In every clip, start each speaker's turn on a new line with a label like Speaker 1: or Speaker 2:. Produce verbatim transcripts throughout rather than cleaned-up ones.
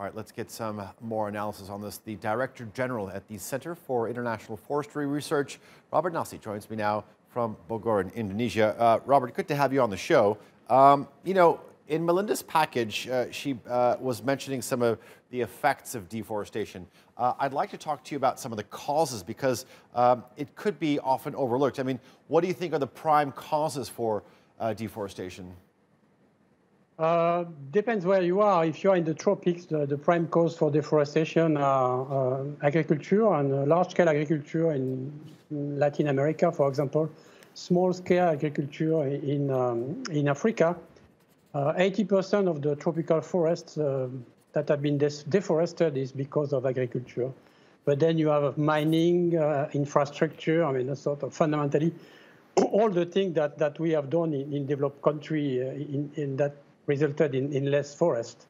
Speaker 1: All right, let's get some more analysis on this. The Director General at the Center for International Forestry Research, Robert Nasi, joins me now from Bogor in Indonesia. Uh, Robert, good to have you on the show. Um, you know, in Melinda's package, uh, she uh, was mentioning some of the effects of deforestation. Uh, I'd like to talk to you about some of the causes because um, it could be often overlooked. I mean, what do you think are the prime causes for uh, deforestation?
Speaker 2: Uh, depends where you are. If you're in the tropics, the, the prime cause for deforestation are uh, agriculture and uh, large-scale agriculture in Latin America, for example, small-scale agriculture in, um, in Africa. eighty percent uh, of the tropical forests uh, that have been deforested is because of agriculture. But then you have mining, uh, infrastructure, I mean, a sort of fundamentally all the things that, that we have done in, in developed country uh, in, in that resulted in, in less forest.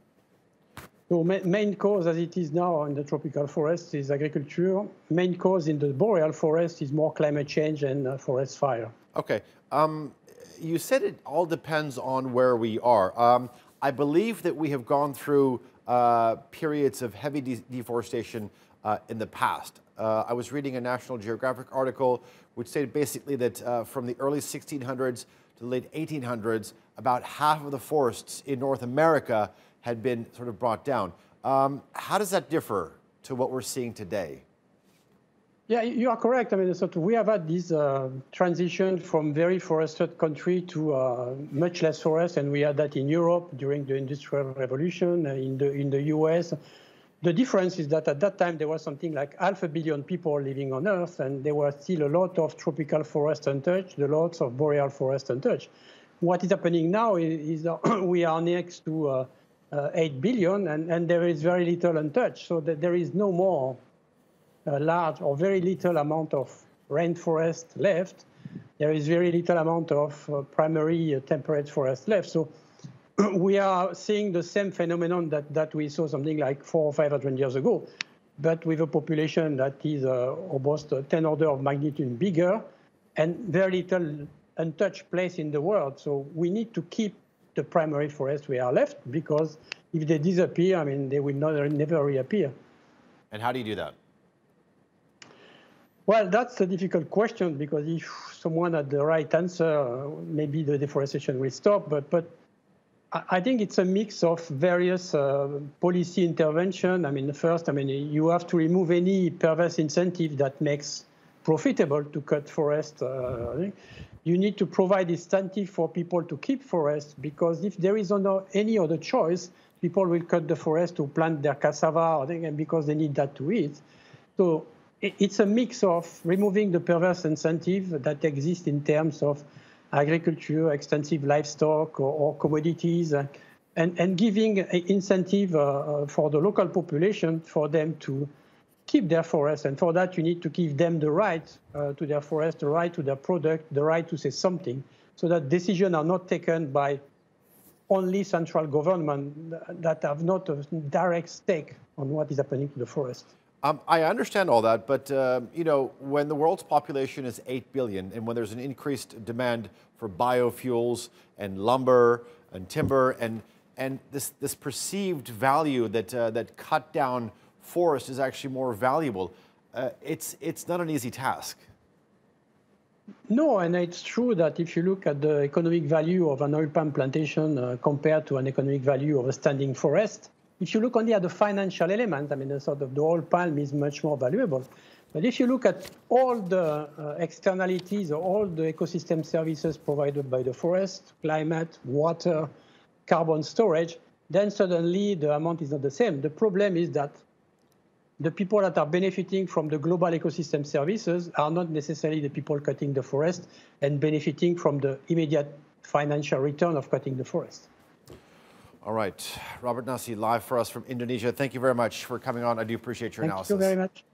Speaker 2: So ma main cause as it is now in the tropical forests is agriculture. Main cause in the boreal forest is more climate change and uh, forest fire.
Speaker 1: Okay. Um, you said it all depends on where we are. Um, I believe that we have gone through uh, periods of heavy de deforestation uh, in the past. Uh, I was reading a National Geographic article which stated basically that uh, from the early sixteen hundreds to the late eighteen hundreds, about half of the forests in North America had been sort of brought down. Um, how does that differ to what we're seeing today?
Speaker 2: Yeah, you are correct. I mean, so we have had this uh, transition from very forested country to uh, much less forest, and we had that in Europe during the Industrial Revolution, uh, in the in the U S. The difference is that at that time there was something like half a billion people living on Earth, and there were still a lot of tropical forest untouched, a lot of boreal forest untouched. What is happening now is, is that we are next to uh, uh, eight billion, and, and there is very little untouched, so that there is no more uh, large or very little amount of rainforest left. There is very little amount of uh, primary uh, temperate forest left. So we are seeing the same phenomenon that, that we saw something like four or five hundred years ago, but with a population that is uh, almost ten order of magnitude bigger and very little untouched place in the world. So we need to keep the primary forests we are left, because if they disappear, I mean, they will not, never reappear.
Speaker 1: And how do you do that?
Speaker 2: Well, that's a difficult question, because if someone had the right answer, maybe the deforestation will stop, but, but I think it's a mix of various uh, policy intervention. I mean, first, I mean, you have to remove any perverse incentive that makes profitable to cut forest. Uh, you need to provide incentive for people to keep forests, because if there is no, any other choice, people will cut the forest to plant their cassava, or they, because they need that to eat. So it, it's a mix of removing the perverse incentive that exists in terms of agriculture, extensive livestock, or, or commodities, uh, and, and giving an incentive uh, for the local population for them to keep their forests. And for that, you need to give them the right uh, to their forest, the right to their product, the right to say something, so that decisions are not taken by only central government that have not a direct stake on what is happening to the forest.
Speaker 1: Um, I understand all that, but uh, you know, when the world's population is eight billion, and when there's an increased demand for biofuels and lumber and timber, and and this this perceived value that uh, that cut down forest is actually more valuable, uh, it's it's not an easy task.
Speaker 2: No, and it's true that if you look at the economic value of an oil palm plantation uh, compared to an economic value of a standing forest, if you look only at the financial element, I mean, the sort of the oil palm is much more valuable. But if you look at all the uh, externalities, or all the ecosystem services provided by the forest, climate, water, carbon storage, then suddenly the amount is not the same. The problem is that the people that are benefiting from the global ecosystem services are not necessarily the people cutting the forest and benefiting from the immediate financial return of cutting the forest.
Speaker 1: All right. Robert Nasi, live for us from Indonesia. Thank you very much for coming on. I do appreciate your
Speaker 2: Thank
Speaker 1: analysis.
Speaker 2: Thank you very much.